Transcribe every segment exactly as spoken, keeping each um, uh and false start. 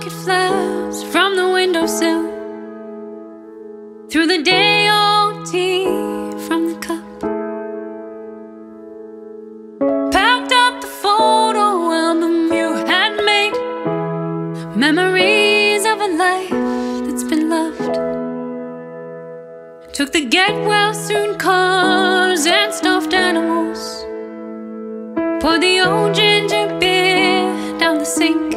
orchid flowers from the windowsill, through the day-old tea from the cup, packed up the photo album you had made, memories of a life that's been loved. Took the get-well-soon cars and stuffed animals, poured the old ginger beer down the sink.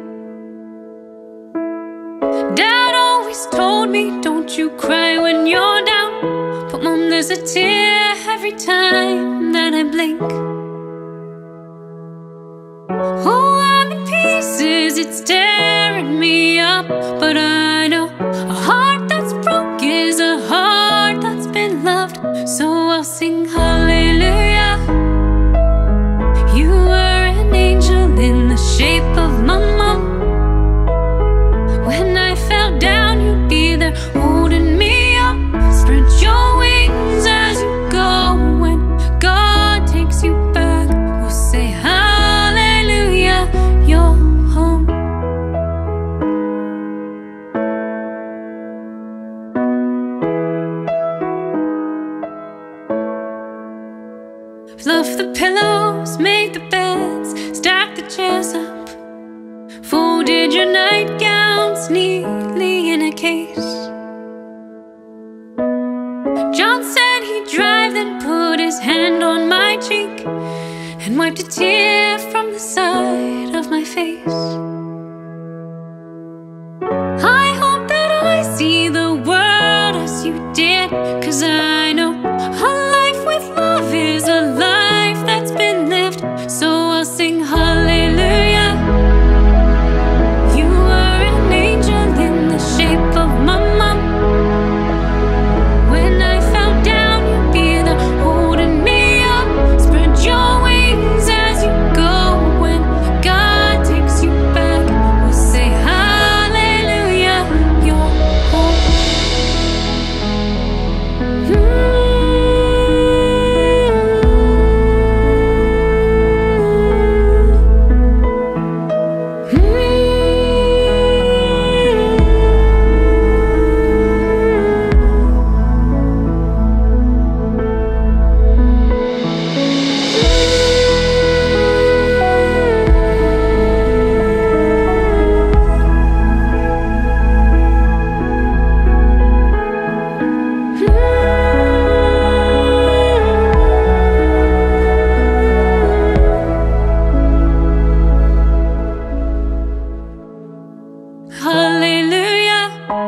Dad always told me, don't you cry when you're down, but Mom, there's a tear every time that I blink. Oh, I'm in pieces, it's tearing me up, but I know a heart that's broke is a heart that's been loved. So I'll sing hallelujah. You were an angel in the shape of my mom. When I fell down, you'd be there holding me up. Spread your wings as you go. When God takes you back, we'll say hallelujah, you're home. Fluff the pillows, make the beds, stack the chairs up, folded your nightgowns neatly in a case. John said he'd drive, then put his hand on my cheek and wiped a tear from the side of my face. I hope that I see the world as you did, 'cause I know a life with love is a life that's been lived. So I'll sing hallelujah. You were an angel in the shape of my mom. When I fell down, you'd be there holding me up. Spread your wings as you go. When God takes you back, we'll say hallelujah, you're home. Hallelujah.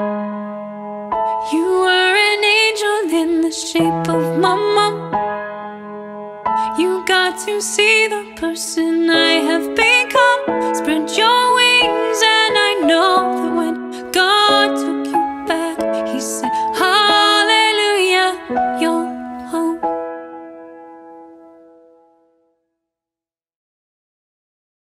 You were an angel in the shape of my mom. You got to see the person I have become. Spread your wings and I know the